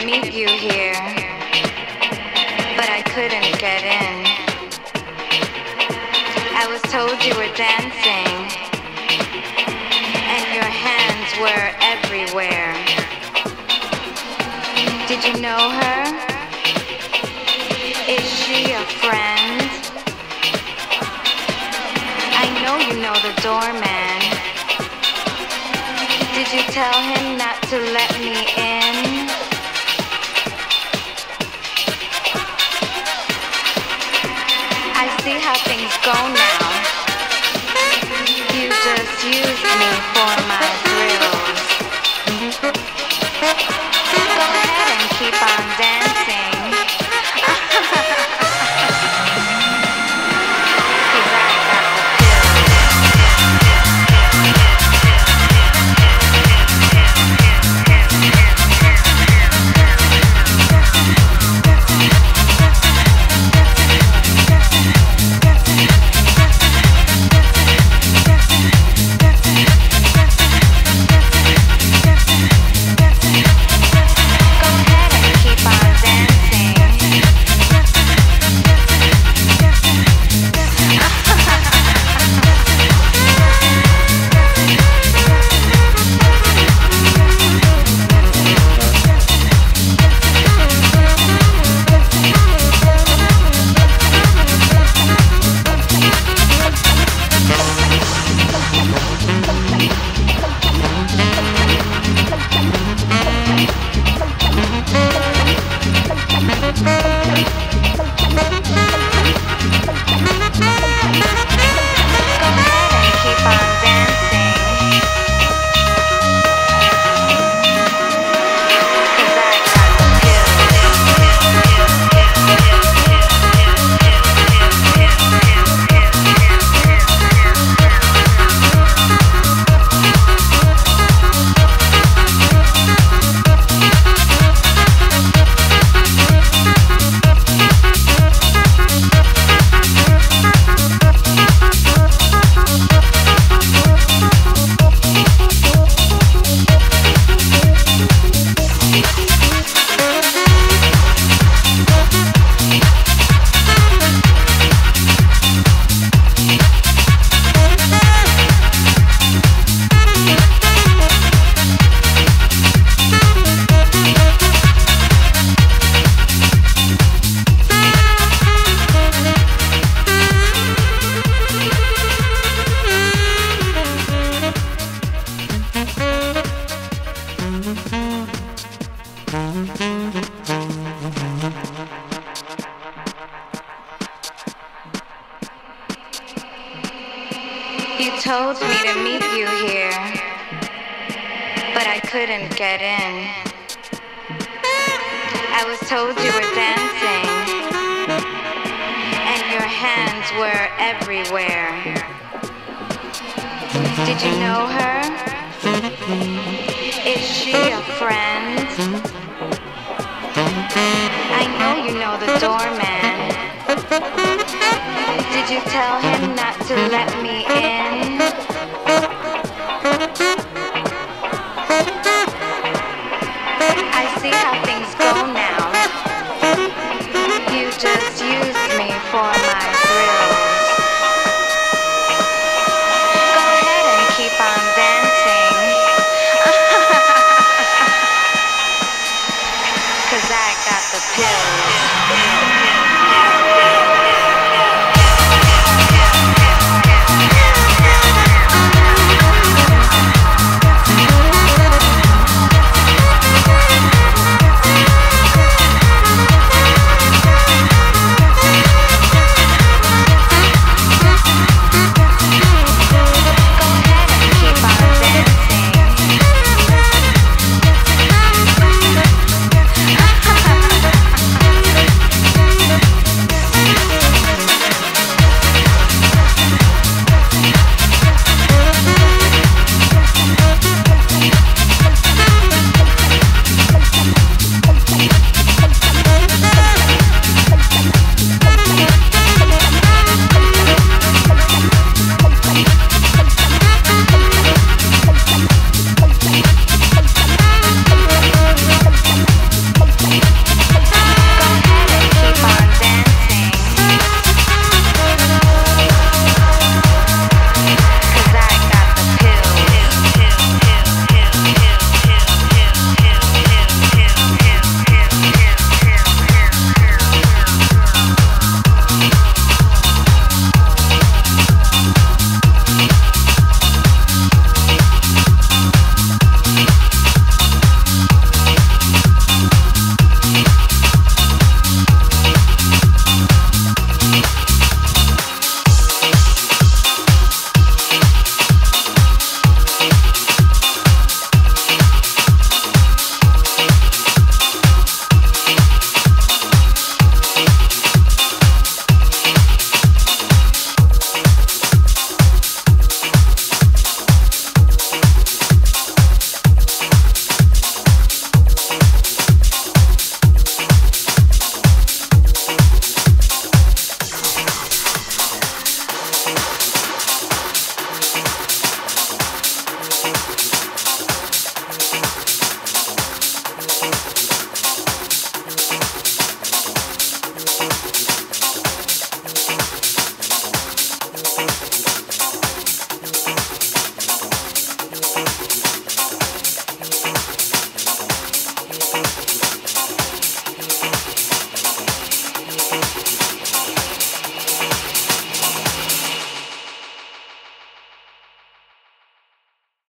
meet you here, but I couldn't get in. I was told you were dancing, and your hands were everywhere. Did you know her? Is she a friend? I know you know the doorman. Did you tell him not to let me in? I see how things go now. You just used me for my thrills. Go ahead and keep on dancing. You told me to meet you here, but I couldn't get in. I was told you were dancing, and your hands were everywhere. Did you know her? Is she a friend? I know you know the doorman. Did you tell him not to let me in?